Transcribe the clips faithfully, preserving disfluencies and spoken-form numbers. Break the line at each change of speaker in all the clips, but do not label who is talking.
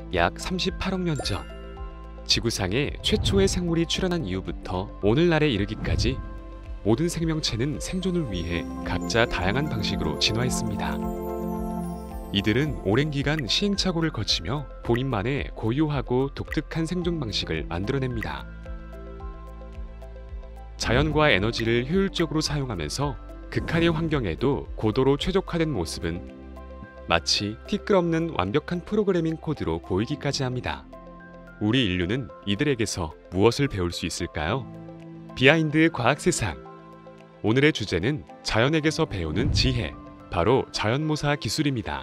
약 삼십팔억 년 전, 지구상에 최초의 생물이 출현한 이후부터 오늘날에 이르기까지 모든 생명체는 생존을 위해 각자 다양한 방식으로 진화했습니다. 이들은 오랜 기간 시행착오를 거치며 본인만의 고유하고 독특한 생존 방식을 만들어냅니다. 자연과 에너지를 효율적으로 사용하면서 극한의 환경에도 고도로 최적화된 모습은 마치 티끌없는 완벽한 프로그래밍 코드로 보이기까지 합니다. 우리 인류는 이들에게서 무엇을 배울 수 있을까요? 비하인드 과학세상. 오늘의 주제는 자연에게서 배우는 지혜, 바로 자연모사 기술입니다.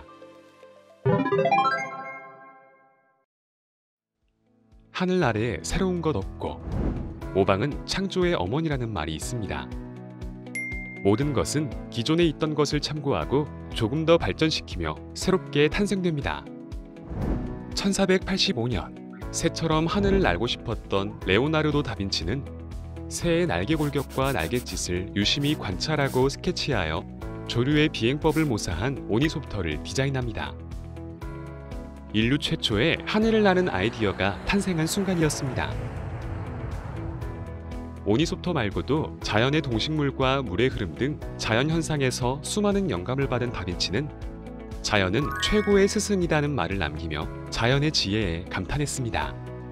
하늘 아래 새로운 것 없고, 모방은 창조의 어머니라는 말이 있습니다. 모든 것은 기존에 있던 것을 참고하고 조금 더 발전시키며 새롭게 탄생됩니다. 천사백팔십오 년, 새처럼 하늘을 날고 싶었던 레오나르도 다빈치는 새의 날개 골격과 날갯짓을 유심히 관찰하고 스케치하여 조류의 비행법을 모사한 오니소프터를 디자인합니다. 인류 최초의 하늘을 나는 아이디어가 탄생한 순간이었습니다. 오니소프터 말고도 자연의 동식물과 물의 흐름 등 자연현상에서 수많은 영감을 받은 다빈치는 자연은 최고의 스승이라는 말을 남기며 자연의 지혜에 감탄했습니다.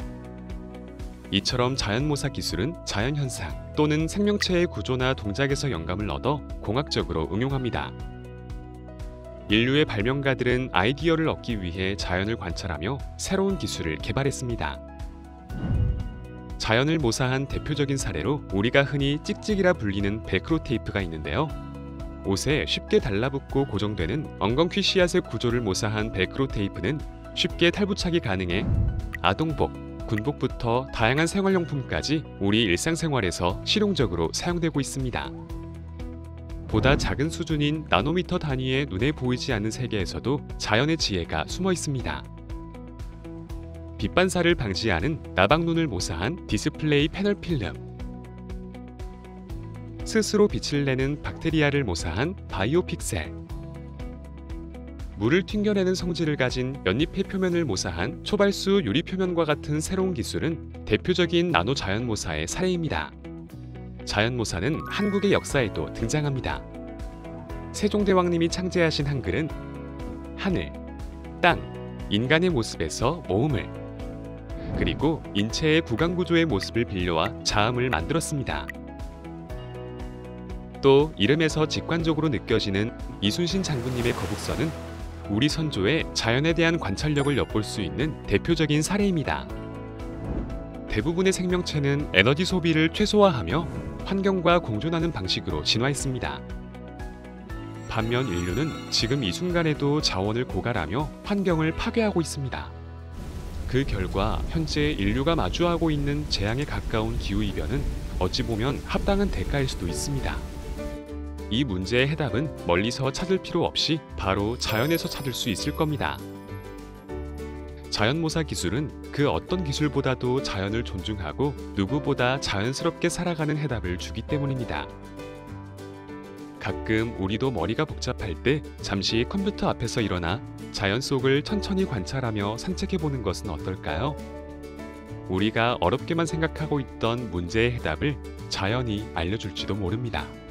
이처럼 자연모사 기술은 자연현상 또는 생명체의 구조나 동작에서 영감을 얻어 공학적으로 응용합니다. 인류의 발명가들은 아이디어를 얻기 위해 자연을 관찰하며 새로운 기술을 개발했습니다. 자연을 모사한 대표적인 사례로 우리가 흔히 찍찍이라 불리는 벨크로 테이프가 있는데요. 옷에 쉽게 달라붙고 고정되는 엉겅퀴 씨앗의 구조를 모사한 벨크로 테이프는 쉽게 탈부착이 가능해 아동복, 군복부터 다양한 생활용품까지 우리 일상생활에서 실용적으로 사용되고 있습니다. 보다 작은 수준인 나노미터 단위의 눈에 보이지 않는 세계에서도 자연의 지혜가 숨어 있습니다. 빛 반사를 방지하는 나방눈을 모사한 디스플레이 패널 필름, 스스로 빛을 내는 박테리아를 모사한 바이오 픽셀, 물을 튕겨내는 성질을 가진 연잎의 표면을 모사한 초발수 유리 표면과 같은 새로운 기술은 대표적인 나노 자연모사의 사례입니다. 자연모사는 한국의 역사에도 등장합니다. 세종대왕님이 창제하신 한글은 하늘, 땅, 인간의 모습에서 모음을, 그리고 인체의 구강구조의 모습을 빌려와 자음을 만들었습니다. 또 이름에서 직관적으로 느껴지는 이순신 장군님의 거북선은 우리 선조의 자연에 대한 관찰력을 엿볼 수 있는 대표적인 사례입니다. 대부분의 생명체는 에너지 소비를 최소화하며 환경과 공존하는 방식으로 진화했습니다. 반면 인류는 지금 이 순간에도 자원을 고갈하며 환경을 파괴하고 있습니다. 그 결과 현재 인류가 마주하고 있는 재앙에 가까운 기후이변은 어찌 보면 합당한 대가일 수도 있습니다. 이 문제의 해답은 멀리서 찾을 필요 없이 바로 자연에서 찾을 수 있을 겁니다. 자연모사 기술은 그 어떤 기술보다도 자연을 존중하고 누구보다 자연스럽게 살아가는 해답을 주기 때문입니다. 가끔 우리도 머리가 복잡할 때 잠시 컴퓨터 앞에서 일어나 자연 속을 천천히 관찰하며 산책해보는 것은 어떨까요? 우리가 어렵게만 생각하고 있던 문제의 해답을 자연이 알려줄지도 모릅니다.